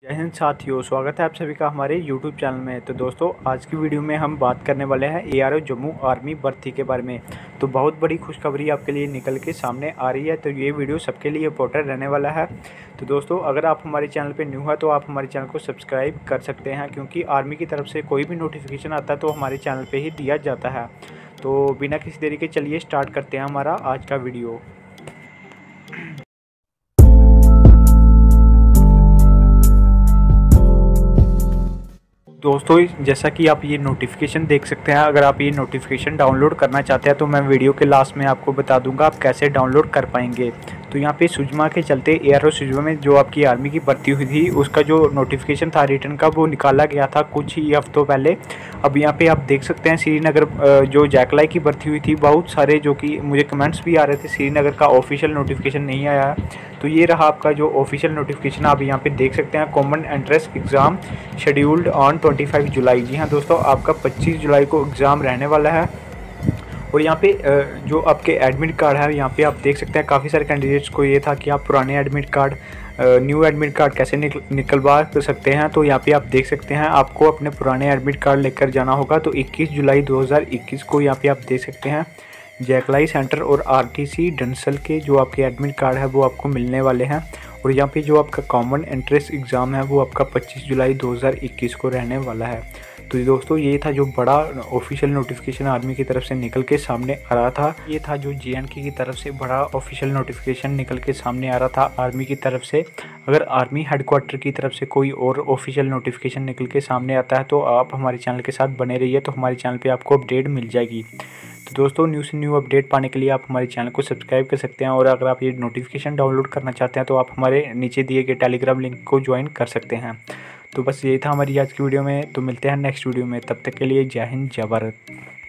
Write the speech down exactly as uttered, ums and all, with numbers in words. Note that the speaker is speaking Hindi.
जय हिंद साथियों, स्वागत है आप सभी का हमारे यूट्यूब चैनल में। तो दोस्तों, आज की वीडियो में हम बात करने वाले हैं A R O Jammu army भर्ती के बारे में। तो बहुत बड़ी खुशखबरी आपके लिए निकल के सामने आ रही है, तो ये वीडियो सबके लिए इंपॉर्टेंट रहने वाला है। तो दोस्तों, अगर आप हमारे चैनल पर न्यू है तो आप हमारे चैनल को सब्सक्राइब कर सकते हैं, क्योंकि आर्मी की तरफ से कोई भी नोटिफिकेशन आता है तो हमारे चैनल पर ही दिया जाता है। तो बिना किसी देरी के चलिए स्टार्ट करते हैं हमारा आज का वीडियो। दोस्तों, जैसा कि आप ये नोटिफिकेशन देख सकते हैं, अगर आप ये नोटिफिकेशन डाउनलोड करना चाहते हैं तो मैं वीडियो के लास्ट में आपको बता दूंगा आप कैसे डाउनलोड कर पाएंगे। तो यहाँ पे सुजमा के चलते ए आर ओ सुजमा में जो आपकी आर्मी की भर्ती हुई थी उसका जो नोटिफिकेशन था रिटर्न का, वो निकाला गया था कुछ ही हफ्तों पहले। अब यहाँ पे आप देख सकते हैं श्रीनगर जो जैकलाई की भर्ती हुई थी, बहुत सारे जो कि मुझे कमेंट्स भी आ रहे थे श्रीनगर का ऑफिशियल नोटिफिकेशन नहीं आया है। तो ये रहा आपका जो ऑफिशियल नोटिफिकेशन आप यहाँ पे देख सकते हैं। Common entrance exam scheduled on पच्चीस जुलाई। जी हाँ दोस्तों, आपका पच्चीस जुलाई को एग्ज़ाम रहने वाला है। और यहाँ पे जो आपके एडमिट कार्ड है, यहाँ पे आप देख सकते हैं काफ़ी सारे कैंडिडेट्स को ये था कि आप पुराने admit card new admit card कैसे निकल निकलवा सकते हैं। तो यहाँ पे आप देख सकते हैं आपको अपने पुराने एडमिट कार्ड लेकर जाना होगा। तो इक्कीस जुलाई दो हज़ार इक्कीस को यहाँ पे आप देख सकते हैं जैकलाई सेंटर और आर टी सी डंसल के जो आपके एडमिट कार्ड है वो आपको मिलने वाले हैं। और यहाँ पे जो आपका कॉमन एंट्रेंस एग्ज़ाम है वो आपका पच्चीस जुलाई दो हज़ार इक्कीस को रहने वाला है। तो दोस्तों, ये था जो बड़ा ऑफिशियल नोटिफिकेशन आर्मी की तरफ से निकल के सामने आ रहा था। ये था जो जे एंड के की तरफ से बड़ा ऑफिशियल नोटिफिकेशन निकल के सामने आ रहा था आर्मी की तरफ से। अगर आर्मी हेडक्वार्टर की तरफ से कोई और ऑफिशियल नोटिफिकेशन निकल के सामने आता है तो आप हमारे चैनल के साथ बने रहिए, तो हमारे चैनल पर आपको अपडेट मिल जाएगी। तो दोस्तों, न्यू से न्यू अपडेट पाने के लिए आप हमारे चैनल को सब्सक्राइब कर सकते हैं। और अगर आप ये नोटिफिकेशन डाउनलोड करना चाहते हैं तो आप हमारे नीचे दिए गए टेलीग्राम लिंक को ज्वाइन कर सकते हैं। तो बस यही था हमारी आज की वीडियो में। तो मिलते हैं नेक्स्ट वीडियो में, तब तक के लिए जय हिंद जय भारत।